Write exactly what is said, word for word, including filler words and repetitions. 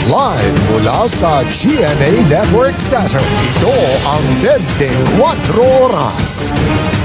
Live mula sa G M A Network Center, ito ang twenty-four Oras.